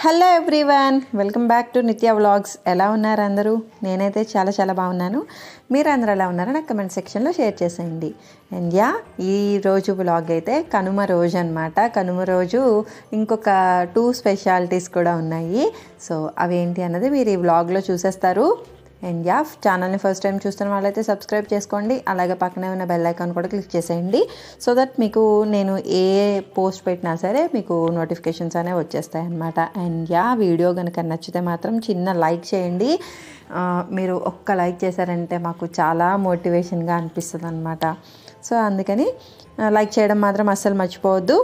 Hello everyone, welcome back to Nithya vlogs. ఎలా ఉన్నారు అందరూ? నేనైతే చాలా బాగున్నాను. మీరు అందరూ ఎలా ఉన్నారో నాకు కమెంట్ సెక్షన్లో షేర్ చేసేయండి. అండ్ ఈ రోజు వ్లాగ్ అయితే కనుమ రోజు అనమాట. కనుమ రోజు ఇంకొక 2 స్పెషాలిటీస్ కూడా ఉన్నాయి. సో అవేంటి అన్నది మీరు ఈ వ్లాగ్లో చూసేస్తారు. అండ్ ఛానల్ని ఫస్ట్ టైం చూస్తున్న వాళ్ళైతే సబ్స్క్రైబ్ చేసుకోండి. అలాగే పక్కనే ఉన్న బెల్ ఐకాన్ కూడా క్లిక్ చేసేయండి. సో దట్ మీకు నేను ఏ పోస్ట్ పెట్టినా సరే మీకు నోటిఫికేషన్స్ అనేవి వచ్చేస్తాయి అన్నమాట. అండ్ వీడియో కనుక నచ్చితే మాత్రం చిన్న లైక్ చేయండి. మీరు ఒక్క లైక్ చేశారంటే మాకు చాలా మోటివేషన్గా అనిపిస్తుంది అనమాట. సో అందుకని లైక్ చేయడం మాత్రం అస్సలు మర్చిపోవద్దు.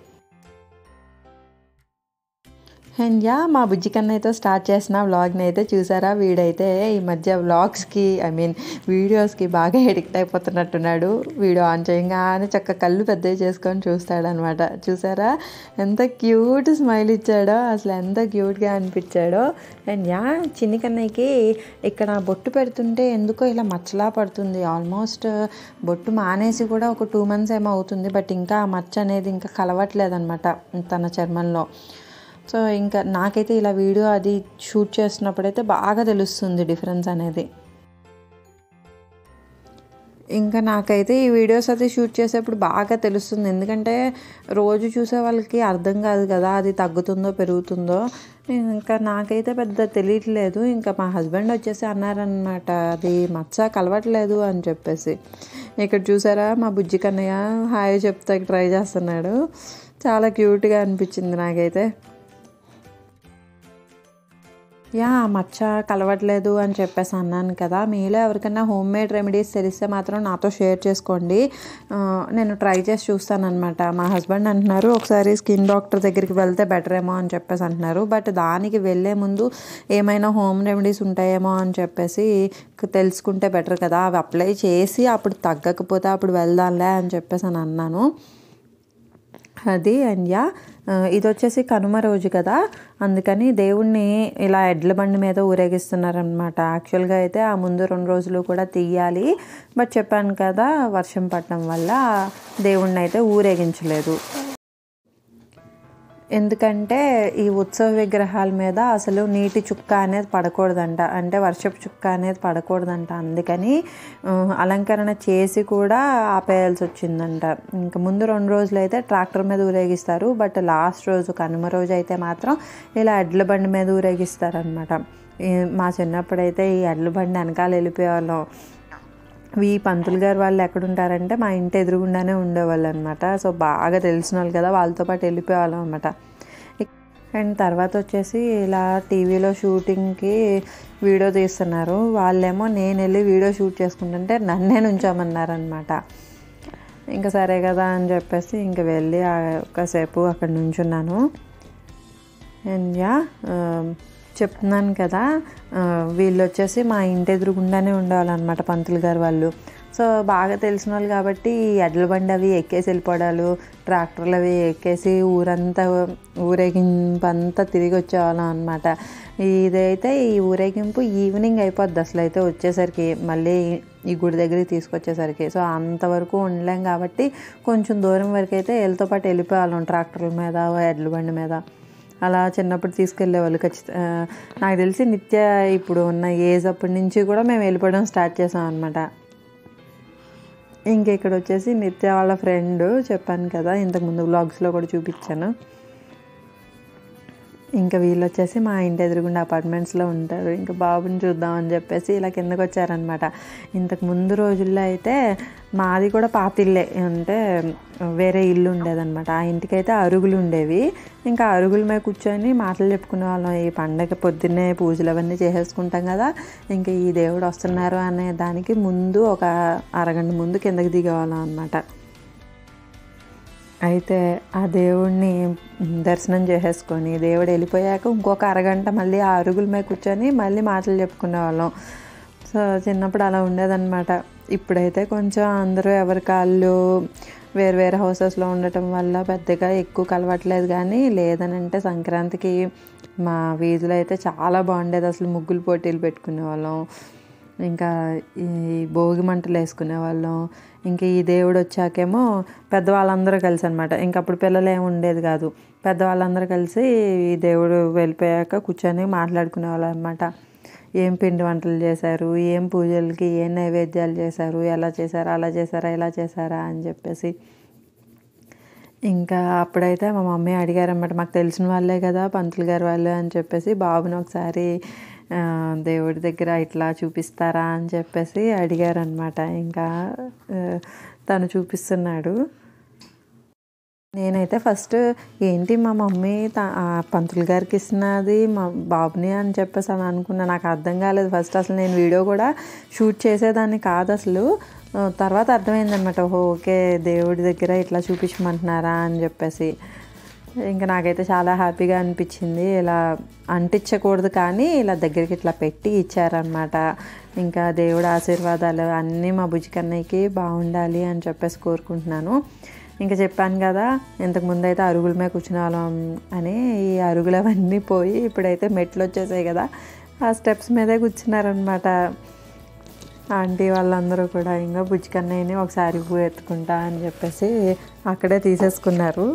అండ్ మా బుజ్జి కన్నయ్యతో స్టార్ట్ చేసిన వ్లాగ్ని అయితే చూసారా. వీడైతే ఈ మధ్య వ్లాగ్స్కి వీడియోస్కి బాగా ఎడిక్ట్ అయిపోతున్నట్టున్నాడు. వీడియో ఆన్ చేయగానే చక్క కళ్ళు పెద్దవి చేసుకొని చూస్తాడనమాట. చూసారా ఎంత క్యూట్ స్మైల్ ఇచ్చాడో, అసలు ఎంత క్యూట్గా అనిపించాడో. అండ్ చిన్ని కన్నయ్యకి ఇక్కడ బొట్టు పెడుతుంటే ఎందుకో ఇలా మచ్చలా పడుతుంది. ఆల్మోస్ట్ బొట్టు మానేసి కూడా ఒక 2 months ఏమో అవుతుంది. బట్ ఇంకా ఆ మచ్చ అనేది ఇంకా కలవట్లేదు అనమాట తన చర్మంలో. సో ఇంకా నాకైతే ఇలా వీడియో అది షూట్ చేస్తున్నప్పుడైతే బాగా తెలుస్తుంది డిఫరెన్స్ అనేది. ఇంకా నాకైతే ఈ వీడియోస్ అది షూట్ చేసేప్పుడు బాగా తెలుస్తుంది. ఎందుకంటే రోజు చూసే వాళ్ళకి అర్థం కాదు కదా అది తగ్గుతుందో పెరుగుతుందో. ఇంకా నాకైతే పెద్ద తెలియట్లేదు. ఇంకా మా హస్బెండ్ వచ్చేసి అన్నారనమాట, అది మచ్చ కలవట్లేదు అని చెప్పేసి. ఇక్కడ చూసారా మా బుజ్జి కన్నయ్య హాయ్ చెప్తా ట్రై చేస్తున్నాడు. చాలా క్యూట్గా అనిపించింది నాకైతే. మచ్చ కలవట్లేదు అని చెప్పేసి అన్నాను కదా. మీలో ఎవరికైనా హోమ్ మేడ్ రెమెడీస్ తెలిస్తే మాత్రం నాతో షేర్ చేసుకోండి. నేను ట్రై చేసి చూస్తాను అనమాట. మా హస్బెండ్ అంటున్నారు ఒకసారి స్కిన్ డాక్టర్ దగ్గరికి వెళ్తే బెటర్ ఏమో అని చెప్పేసి అంటున్నారు. బట్ దానికి వెళ్ళే ముందు ఏమైనా హోమ్ రెమెడీస్ ఉంటాయేమో అని చెప్పేసి తెలుసుకుంటే బెటర్ కదా. అవి అప్లై చేసి అప్పుడు తగ్గకపోతే అప్పుడు వెళ్దాంలే అని చెప్పేసి అని అన్నాను. అది. అండ్ ఇది వచ్చేసి కనుమ రోజు కదా, అందుకని దేవుణ్ణి ఇలా ఎడ్ల బండి మీద ఊరేగిస్తున్నారనమాట. యాక్చువల్గా అయితే ఆ ముందు 2 రోజులు కూడా తీయాలి. బట్ చెప్పాను కదా వర్షం పడటం వల్ల దేవుణ్ణి అయితే ఊరేగించలేదు. ఎందుకంటే ఈ ఉత్సవ విగ్రహాల మీద అసలు నీటి చుక్క అనేది పడకూడదంట, అంటే వర్షపు చుక్క అనేది పడకూడదంట. అందుకని అలంకరణ చేసి కూడా ఆపేయాల్సి వచ్చిందంట. ఇంకా ముందు 2 రోజులు అయితే ట్రాక్టర్ మీద ఊరేగిస్తారు. బట్ లాస్ట్ రోజు కనుమ రోజు అయితే మాత్రం ఇలా ఎడ్ల బండి మీద ఊరేగిస్తారనమాట. మా చిన్నప్పుడైతే ఈ ఎడ్ల బండి వెనకాల వెళ్ళిపోయేవాళ్ళం. ఈ పంతులు గారు వాళ్ళు ఎక్కడుంటారంటే మా ఇంటి ఎదురుగుండానే ఉండేవాళ్ళు అనమాట. సో బాగా తెలిసిన వాళ్ళు కదా, వాళ్ళతో పాటు వెళ్ళిపోయేవాళ్ళం అనమాట. అండ్ తర్వాత వచ్చేసి ఇలా టీవీలో షూటింగ్కి వీడియో తీస్తున్నారు. వాళ్ళేమో నేను వెళ్ళి వీడియో షూట్ చేసుకుంటుంటే నన్నే నుంచోమన్నారనమాట. ఇంకా సరే కదా అని చెప్పేసి ఇంకా వెళ్ళి ఒకసేపు అక్కడ నుంచున్నాను. అండ్ చెప్తున్నాను కదా, వీళ్ళు వచ్చేసి మా ఇంటి ఎదురుగుండానే ఉండేవాళ్ళనమాట పంతులు గారు వాళ్ళు. సో బాగా తెలిసిన వాళ్ళు కాబట్టి ఎడ్ల బండి అవి ఎక్కేసి వెళ్ళిపోవడాలు, ట్రాక్టర్లు అవి ఎక్కేసి ఊరంతా ఊరేగింపు అంతా తిరిగి వచ్చేవాళ్ళం అనమాట. ఇదైతే ఈ ఊరేగింపు ఈవినింగ్ అయిపోద్ది అసలు అయితే వచ్చేసరికి, మళ్ళీ ఈ గుడి దగ్గరికి తీసుకొచ్చేసరికి. సో అంతవరకు ఉండలేం కాబట్టి కొంచెం దూరం వరకు అయితే వీళ్ళతో పాటు వెళ్ళిపోయేవాళ్ళం ట్రాక్టర్ల మీద ఎడ్ల బండి మీద. అలా చిన్నప్పుడు తీసుకెళ్ళేవాళ్ళు ఖచ్చితంగా. నాకు తెలిసి నిత్య ఇప్పుడు ఉన్న ఏజ్ అప్పటి నుంచి కూడా మేము వెళ్ళిపోవడం స్టార్ట్ చేసాం అనమాట. ఇంక ఇక్కడ వచ్చేసి నిత్య వాళ్ళ ఫ్రెండ్ చెప్పాను కదా, ఇంతకుముందు వ్లాగ్స్లో కూడా చూపించాను. ఇంకా వీళ్ళు వచ్చేసి మా ఇంటి ఎదురుగుండా అపార్ట్మెంట్స్లో ఉంటారు. ఇంకా బాబుని చూద్దామని చెప్పేసి ఇలా కిందకు వచ్చారనమాట. ఇంతకు ముందు రోజుల్లో అయితే మాది కూడా పాత ఇల్లే, అంటే వేరే ఇల్లు ఉండేదన్నమాట. ఆ ఇంటికైతే అరుగులు ఉండేవి. ఇంకా అరుగుల మీద కూర్చొని మాటలు చెప్పుకునే వాళ్ళం. ఈ పండగ పొద్దున్నే పూజలు అవన్నీ చేసేసుకుంటాం కదా, ఇంకా ఈ దేవుడు వస్తున్నారు అనే దానికి ముందు ఒక అరగంట ముందు కిందకి దిగేవాళ్ళం అనమాట. అయితే ఆ దేవుడిని దర్శనం చేసేసుకొని దేవుడు వెళ్ళిపోయాక ఇంకొక అరగంట మళ్ళీ ఆ అరుగుల మీద కూర్చొని మళ్ళీ మాటలు చెప్పుకునే వాళ్ళం. సో చిన్నప్పుడు అలా ఉండేదన్నమాట. ఇప్పుడైతే కొంచెం అందరూ ఎవరి కాళ్ళు వేరు హౌసెస్లో ఉండటం వల్ల పెద్దగా ఎక్కువ కలవట్లేదు. కానీ లేదనంటే సంక్రాంతికి మా వీధిలో అయితే చాలా బాగుండేది. అసలు ముగ్గులు పోటీలు పెట్టుకునే వాళ్ళం. ఇంకా ఈ భోగి మంటలు వేసుకునేవాళ్ళం. ఇంకా ఈ దేవుడు వచ్చాకేమో పెద్దవాళ్ళందరూ కలిసి అనమాట. ఇంక అప్పుడు పిల్లలు ఏమి ఉండేది కాదు. పెద్దవాళ్ళందరూ కలిసి ఈ దేవుడు వెళ్ళిపోయాక కూర్చొని మాట్లాడుకునేవాళ్ళు అనమాట. ఏం పిండి వంటలు చేశారు, ఏం పూజలకి ఏం నైవేద్యాలు చేశారు, ఎలా చేశారా, అలా చేశారా, ఇలా చేశారా అని చెప్పేసి. ఇంకా అప్పుడైతే మా మమ్మీ అడిగారన్నమాట, మాకు తెలిసిన వాళ్ళే కదా పంతులు గారు వాళ్ళు అని చెప్పేసి, బాబుని ఒకసారి దేవుడి దగ్గర ఇట్లా చూపిస్తారా అని చెప్పేసి అడిగారనమాట. ఇంకా తను చూపిస్తున్నాడు. నేనైతే ఫస్ట్ ఏంటి మా మమ్మీ పంతులు గారికి ఇస్తున్నది మా బాబుని అని చెప్పేసి అని అనుకున్నా. నాకు అర్థం కాలేదు ఫస్ట్. అసలు నేను వీడియో కూడా షూట్ చేసేదాన్ని కాదు అసలు. తర్వాత అర్థమైందనమాట, ఓకే దేవుడి దగ్గర ఇట్లా చూపించమంటున్నారా అని చెప్పేసి. ఇంకా నాకైతే చాలా హ్యాపీగా అనిపించింది. ఇలా అంటించకూడదు కానీ ఇలా దగ్గరికి ఇట్లా పెట్టి ఇచ్చారనమాట. ఇంకా దేవుడి ఆశీర్వాదాలు అన్నీ మా బుజ్జి కన్నయ్యకి బాగుండాలి అని చెప్పేసి కోరుకుంటున్నాను. ఇంకా చెప్పాను కదా ఇంతకుముందు అయితే అరుగుల మీద కూర్చునే వాళ్ళం అని. ఈ అరుగులు అవన్నీ పోయి ఇప్పుడైతే మెట్లు వచ్చేసాయి కదా, ఆ స్టెప్స్ మీదే కూర్చున్నారనమాట ఆంటీ వాళ్ళందరూ కూడా. ఇంకా బుజ్జి కన్నయ్యని ఒకసారి పువ్వు ఎత్తుకుంటా అని చెప్పేసి అక్కడే తీసేసుకున్నారు.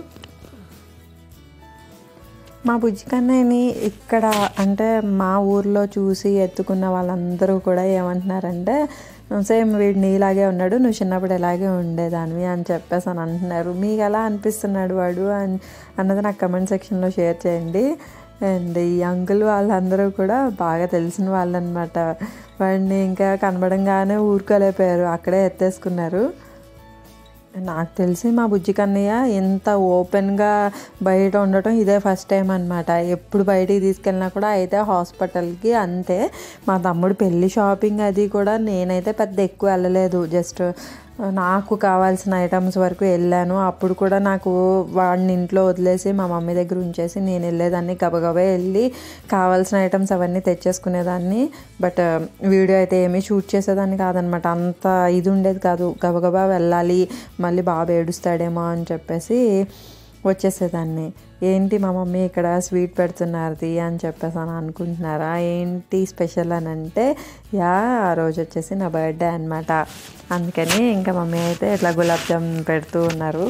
మా బుజ్జి కన్నయ్యని ఇక్కడ అంటే మా ఊర్లో చూసి ఎత్తుకున్న వాళ్ళందరూ కూడా ఏమంటున్నారంటే, సేమ్ వీడు నీలాగే ఉన్నాడు, నువ్వు చిన్నప్పుడు ఎలాగే ఉండేదానివి అని చెప్పేసి అని అంటున్నారు. మీకు ఎలా అనిపిస్తున్నాడు వాడు అన్నది నాకు కమెంట్ సెక్షన్లో షేర్ చేయండి. అండ్ ఈ అంకుల్ వాళ్ళందరూ కూడా బాగా తెలిసిన వాళ్ళనమాట. వాడిని ఇంకా కనబడంగానే ఊరుకోలేకపోయారు, అక్కడే ఎత్తేసుకున్నారు. నాకు తెలిసి మా బుజ్జి కన్నయ్య ఇంత ఓపెన్గా బయట ఉండటం ఇదే ఫస్ట్ టైం అనమాట. ఎప్పుడు బయటికి తీసుకెళ్ళినా కూడా అయితే హాస్పిటల్కి అంతే. మా తమ్ముడు పెళ్ళి షాపింగ్ అది కూడా నేనైతే పెద్ద ఎక్కువ వెళ్ళలేదు, జస్ట్ నాకు కావాల్సిన ఐటమ్స్ వరకు వెళ్ళాను. అప్పుడు కూడా నాకు వాడిని ఇంట్లో వదిలేసి మా మమ్మీ దగ్గర ఉంచేసి నేను వెళ్ళేదాన్ని, గబగబా వెళ్ళి కావాల్సిన ఐటమ్స్ అవన్నీ తెచ్చేసుకునేదాన్ని. బట్ వీడియో అయితే ఏమీ షూట్ చేసేదాన్ని కాదనమాట. అంత ఇది ఉండేది కాదు, గబగబా వెళ్ళాలి మళ్ళీ బాబు ఏడుస్తాడేమో అని చెప్పేసి వచ్చేసేదాన్ని. ఏంటి మా మమ్మీ ఇక్కడ స్వీట్ పెడుతున్నది అని చెప్పేసి అని అనుకుంటున్నారా, ఏంటి స్పెషల్ అని అంటే, ఆ రోజు వచ్చేసి నా బర్త్డే అనమాట. అందుకని ఇంకా మమ్మీ అయితే ఇట్లా గులాబ్ జామ్ పెడుతూ ఉన్నారు.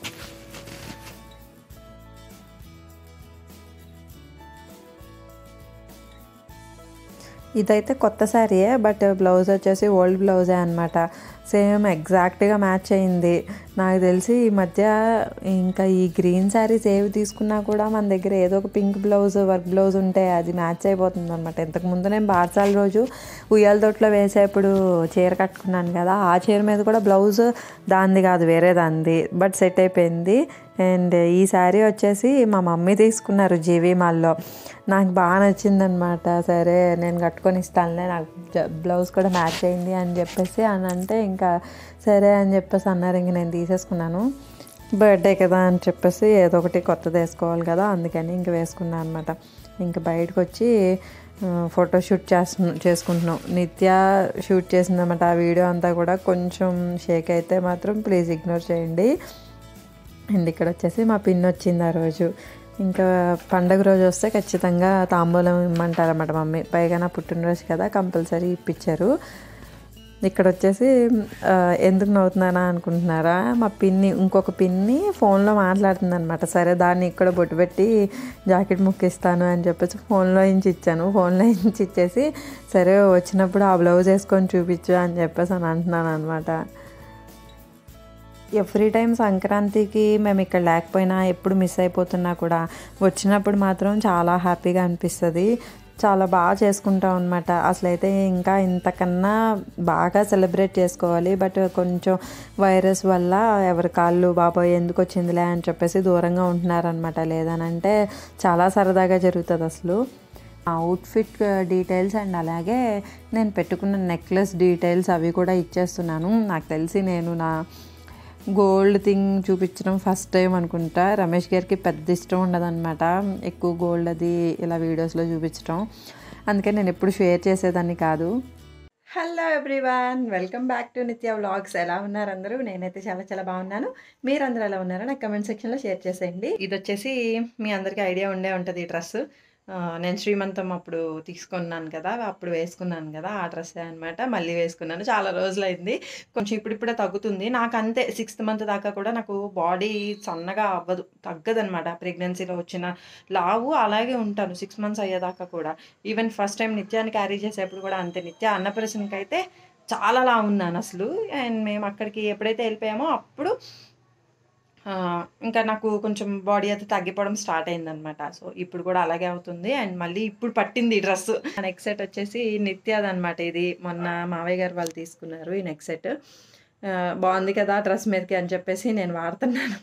ఇదైతే కొత్త శారీయే, బట్ బ్లౌజ్ వచ్చేసి ఓల్డ్ బ్లౌజే అనమాట. సేమ్ ఎగ్జాక్ట్గా మ్యాచ్ అయింది. నాకు తెలిసి ఈ మధ్య ఇంకా ఈ గ్రీన్ శారీస్ ఏవి తీసుకున్నా కూడా మన దగ్గర ఏదో ఒక పింక్ బ్లౌజ్ వర్క్ బ్లౌజ్ ఉంటే అది మ్యాచ్ అయిపోతుంది అనమాట. ఇంతకుముందు నేను బార్సాల రోజు ఉయ్యాల తోటలో వేసేప్పుడు చీర కట్టుకున్నాను కదా, ఆ చీర మీద కూడా బ్లౌజ్ దాంది కాదు, వేరే దాంది, బట్ సెట్ అయిపోయింది. అండ్ ఈ శారీ వచ్చేసి మా మమ్మీ తీసుకున్నారు జీవీ మాల్లో. నాకు బాగా నచ్చిందనమాట. సరే నేను కట్టుకొని ఇస్తానులే, నాకు బ్లౌజ్ కూడా మ్యాచ్ అయింది అని చెప్పేసి అని అంటే ఇంకా సరే అని చెప్పేసి అన్నారు. ఇంక నేను తీసేసుకున్నాను, బర్త్డే కదా అని చెప్పేసి ఏదో ఒకటి కొత్తది వేసుకోవాలి కదా, అందుకని ఇంక వేసుకున్నాను అనమాట. ఇంక బయటకు వచ్చి ఫోటోషూట్ చేసుకుంటున్నాం. నిత్య షూట్ చేసిందన్నమాట. ఆ వీడియో అంతా కూడా కొంచెం షేక్ అయితే మాత్రం ప్లీజ్ ఇగ్నోర్ చేయండి. అండ్ ఇక్కడ వచ్చేసి మా పిన్ని వచ్చింది ఆ రోజు. ఇంకా పండగ రోజు వస్తే ఖచ్చితంగా తాంబూలం ఇమ్మంటారన్నమాట మమ్మీ. పైగా నా పుట్టినరోజు కదా, కంపల్సరీ ఇప్పించారు. ఇక్కడ వచ్చేసి ఎందుకు నవ్వుతున్నానా అనుకుంటున్నారా, మా పిన్ని ఇంకొక పిన్ని ఫోన్లో మాట్లాడుతుందనమాట. సరే దాన్ని ఇక్కడ బొట్టు పెట్టి జాకెట్ ముక్కిస్తాను అని చెప్పేసి ఫోన్లో ఇంచి ఇచ్చాను. ఫోన్లో ఇంచి ఇచ్చేసి సరే వచ్చినప్పుడు ఆ బ్లౌజ్ వేసుకొని చూపించు అని చెప్పేసి అని అంటున్నాను అనమాట. ఎవ్రీ టైం సంక్రాంతికి మేము ఇక్కడ లేకపోయినా, ఎప్పుడు మిస్ అయిపోతున్నా కూడా వచ్చినప్పుడు మాత్రం చాలా హ్యాపీగా అనిపిస్తుంది. చాలా బాగా చేసుకుంటాం అనమాట. అసలైతే ఇంకా ఇంతకన్నా బాగా సెలబ్రేట్ చేసుకోవాలి, బట్ కొంచెం వైరస్ వల్ల ఎవరి కాళ్ళు బాబాయ్ ఎందుకు వచ్చిందిలే అని చెప్పేసి దూరంగా ఉంటున్నారనమాట. లేదనంటే చాలా సరదాగా జరుగుతుంది అసలు. అవుట్ఫిట్ డీటెయిల్స్ అండ్ అలాగే నేను పెట్టుకున్న నెక్లెస్ డీటెయిల్స్ అవి కూడా ఇచ్చేస్తున్నాను. నాకు తెలిసి నేను నా గోల్డ్ థింగ్ చూపించడం ఫస్ట్ టైం అనుకుంటా. రమేష్ గారికి పెద్ద ఇష్టం ఉండదన్నమాట ఎక్కువ గోల్డ్ అది ఇలా వీడియోస్లో చూపించడం, అందుకని నేను ఎప్పుడు షేర్ చేసేదాన్ని కాదు. Hello everyone, welcome back to Nithya vlogs. ఎలా ఉన్నారు అందరూ? నేనైతే చాలా చాలా బాగున్నాను. మీరందరూ ఎలా ఉన్నారో నాకు కమెంట్ సెక్షన్లో షేర్ చేసేయండి. ఇది వచ్చేసి మీ అందరికీ ఐడియా ఉండే ఉంటుంది ఈ డ్రెస్. నేను శ్రీమంతం అప్పుడు తీసుకున్నాను కదా! అప్పుడు వేసుకున్నాను కదా! ఆ డ్రెస్సే అనమాట. మళ్ళీ వేసుకున్నాను. చాలా రోజులైంది. కొంచెం ఇప్పుడిప్పుడే తగ్గుతుంది. నాకంతే సిక్స్త్ మంత్ దాకా కూడా నాకు బాడీ సన్నగా అవ్వదు. తగ్గదనమాట. ప్రెగ్నెన్సీలో వచ్చిన లావు అలాగే ఉంటాను 6 మంత్స్ అయ్యేదాకా కూడా. ఈవెన్ ఫస్ట్ టైమ్ నిత్యాన్ని క్యారీ చేసేప్పుడు కూడా అంతే. నిత్య అన్నప్రాసనకైతే చాలా లావున్నానసలు. అండ్ మేము అక్కడికి ఎప్పుడైతే ఎళ్ళిపోయామో అప్పుడు ఇంకా నాకు కొంచెం బాడీ అయితే తగ్గిపోవడం స్టార్ట్ అయిందనమాట. సో, ఇప్పుడు కూడా అలాగే అవుతుంది. అండ్ మళ్ళీ ఇప్పుడు పట్టింది ఈ డ్రెస్. నెక్ సెట్ వచ్చేసి నిత్యాదనమాట ఇది. మొన్న మావయ్య గారు వాళ్ళు తీసుకున్నారు ఈ నెక్ సెట్. బాగుంది కదా డ్రెస్ మీదకి అని చెప్పేసి నేను వాడుతున్నాను.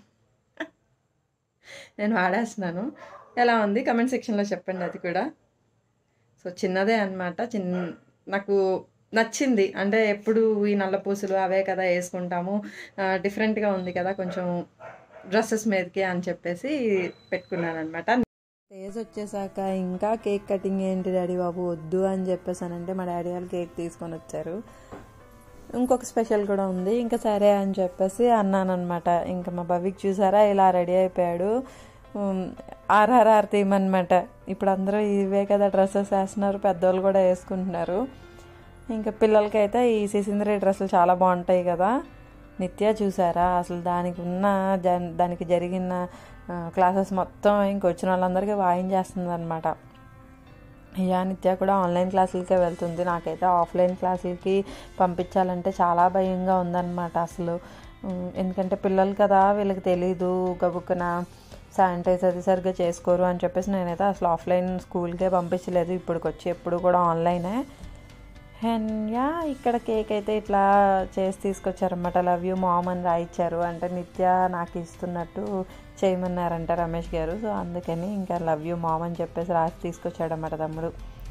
నేను వాడేస్తున్నాను. ఎలా ఉంది కామెంట్ సెక్షన్‌లో చెప్పండి అది కూడా. సో, చిన్నదే అనమాట. నాకు నచ్చింది. అంటే ఎప్పుడు ఈ నల్ల పూసలు అవే కదా యేసుకుంటాము. డిఫరెంట్‌గా ఉంది కదా కొంచెం డ్రెస్సెస్ మీదకి అని చెప్పేసి పెట్టుకున్నాననమాట. స్టేజ్ వచ్చేసాక ఇంకా కేక్ కటింగ్ ఏంటి డాడీ బాబు వద్దు అని చెప్పేసానంటే మా డాడీ వాళ్ళు కేక్ తీసుకొని వచ్చారు. ఇంకొక స్పెషల్ కూడా ఉంది. ఇంకా సరే అని చెప్పేసి అన్నానమాట. ఇంకా మా భవిక్ చూసారా ఇలా రెడీ అయిపోయాడు. ఆర్ఆర్ఆర్ థీమ్ అనమాట. ఇప్పుడు అందరూ ఇవే కదా డ్రెస్సెస్ వేస్తున్నారు, పెద్దవాళ్ళు కూడా వేసుకుంటున్నారు. ఇంకా పిల్లలకైతే ఈ సిసింద్రి డ్రెస్సులు చాలా బాగుంటాయి కదా. నిత్య చూసారా అసలు దానికి జరిగిన క్లాసెస్ మొత్తం ఇంకొచ్చిన వాళ్ళందరికీ వాయించేస్తుంది అనమాట. నిత్య కూడా ఆన్లైన్ క్లాసులకే వెళ్తుంది. నాకైతే ఆఫ్లైన్ క్లాసులకి పంపించాలంటే చాలా భయంగా ఉందన్నమాట అసలు. ఎందుకంటే పిల్లలు కదా, వీళ్ళకి తెలీదు, గబుక్కున శానిటైజ్ అది సరిగ్గా చేసుకోరు అని చెప్పేసి నేనైతే అసలు ఆఫ్లైన్ స్కూల్కే పంపించలేదు. ఇప్పటికొచ్చి ఎప్పుడు కూడా ఆన్లైనే. అండ్ ఇక్కడ కేక్ అయితే ఇట్లా చేసి తీసుకొచ్చారన్నమాట. లవ్ యూ మామ్ అని రాయిచ్చారు. అంటే నిత్య నాకు ఇస్తున్నట్టు చేయమన్నారంట రమేష్ గారు. సో అందుకని ఇంకా లవ్ యూ మామ్ అని చెప్పేసి రాసి తీసుకొచ్చాడన్నమాట తమ్ముడు.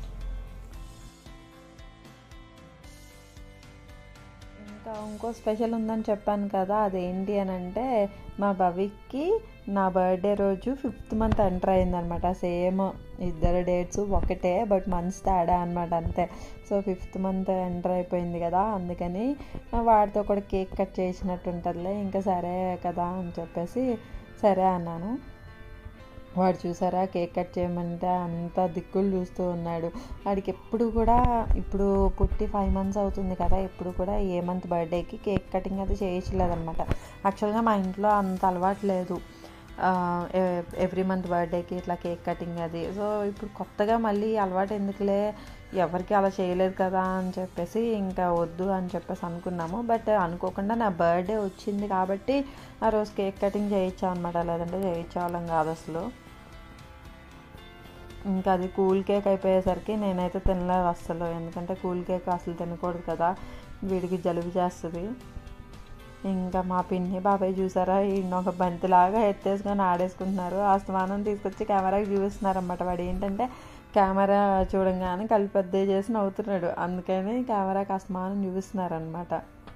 ఇంకా ఇంకో స్పెషల్ ఉందని చెప్పాను కదా, అదేంటి అని అంటే మా భవిక్కి నా బర్త్డే రోజు 5th మంత్ ఎంటర్ అయిందనమాట. సేమ్ ఇద్దరు డేట్స్ ఒకటే, బట్ మంత్స్ తేడా అనమాట అంతే. సో 5th మంత్ ఎంటర్ అయిపోయింది కదా, అందుకని వాడితో కూడా కేక్ కట్ చేసినట్టు ఉంటుందిలే, ఇంకా సరే కదా అని చెప్పేసి సరే అన్నాను. వాడు చూసారా కేక్ కట్ చేయమంటే అంత దిక్కులు చూస్తూ ఉన్నాడు. వాడికి ఎప్పుడు కూడా ఇప్పుడు పుట్టి 5 months అవుతుంది కదా, ఎప్పుడు కూడా ఏ మంత్ బర్త్డేకి కేక్ కటింగ్ అది చేయించలేదన్నమాట. యాక్చువల్గా మా ఇంట్లో అంత అలవాటు లేదు ఎవ్రీ మంత్ బర్త్డేకి ఇట్లా కేక్ కటింగ్ అది. సో ఇప్పుడు కొత్తగా మళ్ళీ అలవాటు ఎందుకులే, ఎవరికి అలా చేయలేదు కదా అని చెప్పేసి ఇంకా వద్దు అని చెప్పేసి అనుకున్నాము. బట్ అనుకోకుండా నా బర్త్డే వచ్చింది కాబట్టి ఆ రోజు కేక్ కటింగ్ చేయించాం అనమాట. లేదంటే చేయించేవాళ్ళం కాదు అసలు. ఇంకా అది కూల్ కేక్ అయిపోయేసరికి నేనైతే తినలేదు అస్సలు. ఎందుకంటే కూల్ కేక్ అసలు తినకూడదు కదా, వీడికి జలుబు చేస్తుంది. ఇంకా మా పిన్ని బాబాయ్ చూసారా ఒక బంతిలాగా ఎత్తేసుకొని ఆడేసుకుంటున్నారు. ఆ స్నానం తీసుకొచ్చి కెమెరాకి చూపిస్తున్నారన్నమాట. వాడు ఏంటంటే కెమెరా చూడంగానే కలిపి పెద్ద చేసి నవ్వుతున్నాడు, అందుకని కెమెరాకి ఆ స్నానం చూపిస్తున్నారనమాట.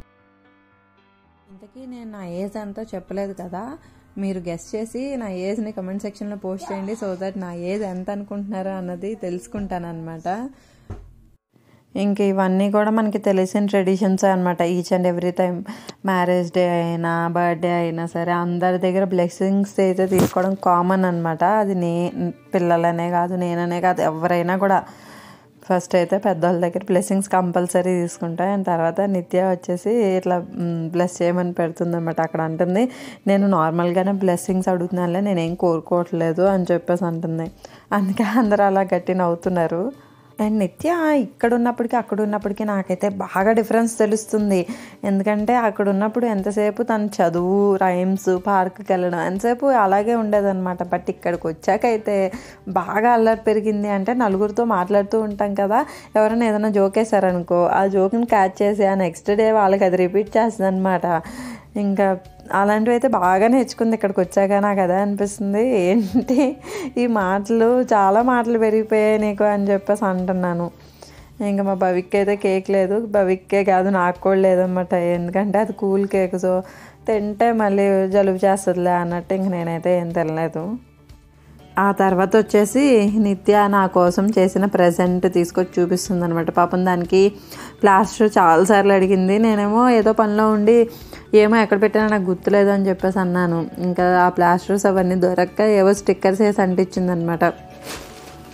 ఇంతకీ నేను నా ఏజ్ అంతా చెప్పలేదు కదా, మీరు గెస్ చేసి నా ఏజ్ని కమెంట్ సెక్షన్లో పోస్ట్ చేయండి. సో దట్ నా ఏజ్ ఎంత అనుకుంటున్నారో అన్నది తెలుసుకుంటాను అనమాట. ఇంక ఇవన్నీ కూడా మనకి తెలిసిన ట్రెడిషన్స్ అనమాట. Each and every time marriage day అయినా బర్త్డే అయినా సరే అందరి దగ్గర బ్లెస్సింగ్స్ అయితే తీసుకోవడం కామన్ అనమాట. అది పిల్లలనే కాదు, నేననే కాదు, ఎవరైనా కూడా ఫస్ట్ అయితే పెద్దవాళ్ళ దగ్గర బ్లెస్సింగ్స్ కంపల్సరీ తీసుకుంటాను. అండ్ తర్వాత నిత్య వచ్చేసి ఇట్లా బ్లెస్ చేయమని పెడుతుందన్నమాట. అక్కడ అంటుంది, నేను నార్మల్గానే బ్లెస్సింగ్స్ అడుగుతున్నానులే, నేనేం కోరుకోవట్లేదు అని చెప్పేసి అంటుంది. అందుకే అందరూ అలా గట్టి నవ్వుతున్నారు. అండ్ నిత్య ఇక్కడ ఉన్నప్పటికీ అక్కడ ఉన్నప్పటికీ నాకైతే బాగా డిఫరెన్స్ తెలుస్తుంది. ఎందుకంటే అక్కడ ఉన్నప్పుడు ఎంతసేపు తను చదువు, రైమ్స్, పార్క్కి వెళ్ళడం ఎంతసేపు అలాగే ఉండేదన్నమాట. బట్ ఇక్కడికి వచ్చాకైతే బాగా అల్లరి పెరిగింది. అంటే నలుగురితో మాట్లాడుతూ ఉంటాం కదా, ఎవరైనా ఏదైనా జోక్ వేసారనుకో ఆ జోక్ని క్యాచ్ చేసి ఆ నెక్స్ట్ డే వాళ్ళకి అది రిపీట్ చేస్తుంది అనమాట. ఇంకా అలాంటివి అయితే బాగా నేర్చుకుంది ఇక్కడికి వచ్చాక. నాకు అదే అనిపిస్తుంది, ఏంటి ఈ మాటలు, చాలా మాటలు పెరిగిపోయాయి నీకు అని చెప్పేసి అంటున్నాను. ఇంకా మా భవిక్ అయితే కేక్ లేదు, భవిక్కే కాదు నాకు కూడా లేదన్నమాట. ఎందుకంటే అది కూల్ కేక్, సో తింటే మళ్ళీ జలుబు చేస్తుందిలే అన్నట్టు ఇంక నేనైతే ఏం తినలేదు. ఆ తర్వాత వచ్చేసి నిత్య నా కోసం చేసిన ప్రెజెంట్ తీసుకొచ్చి చూపిస్తుంది అనమాట. పాపం దానికి ప్లాస్టర్ చాలాసార్లు అడిగింది. నేనేమో ఏదో పనిలో ఉండి ఏమో ఎక్కడ పెట్టినా నాకు గుర్తులేదు అని చెప్పేసి అన్నాను. ఇంకా ఆ ప్లాస్టర్స్ అవన్నీ దొరక్క ఏవో స్టిక్కర్స్ వేసి అంటించింది అనమాట.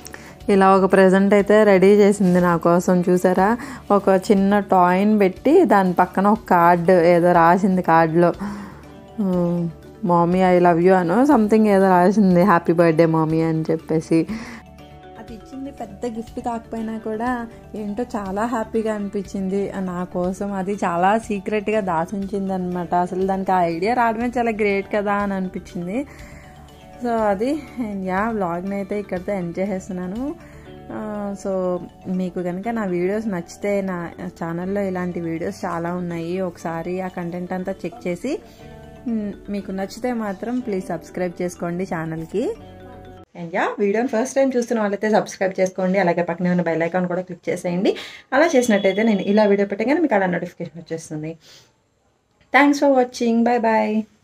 ఇలా ఒక ప్రెజెంట్ అయితే రెడీ చేసింది నా కోసం. చూసారా, ఒక చిన్న టాయ్ని పెట్టి దాని పక్కన ఒక కార్డు ఏదో రాసింది. కార్డులో మమ్మీ ఐ లవ్ యూ అనో సంథింగ్ ఏదో రాసింది, హ్యాపీ బర్త్డే మమ్మీ అని చెప్పేసి. అది ఇచ్చింది పెద్ద గిఫ్ట్ కాకపోయినా కూడా ఏంటో చాలా హ్యాపీగా అనిపించింది నా కోసం. అది చాలా సీక్రెట్గా దాచుంచింది అనమాట. అసలు దానికి ఆ ఐడియా రావడమే చాలా గ్రేట్ కదా అని అనిపించింది. సో అది వ్లాగ్ని అయితే ఇక్కడితో ఎండ్ చేసేస్తున్నాను. సో మీకు కనుక నా వీడియోస్ నచ్చితే నా ఛానల్లో ఇలాంటి వీడియోస్ చాలా ఉన్నాయి. ఒకసారి ఆ కంటెంట్ అంతా చెక్ చేసి మీకు నచ్చితే మాత్రం ప్లీజ్ సబ్స్క్రైబ్ చేసుకోండి ఛానల్కి. అండ్ వీడియోని ఫస్ట్ టైం చూస్తున్న వాళ్ళైతే సబ్స్క్రైబ్ చేసుకోండి. అలాగే పక్కనే ఉన్న బెల్ ఐకాన్ కూడా క్లిక్ చేసేయండి. అలా చేసినట్టయితే నేను ఇలా వీడియో పెట్టగానే మీకు అలా నోటిఫికేషన్ వచ్చేస్తుంది. Thanks for watching. Bye bye.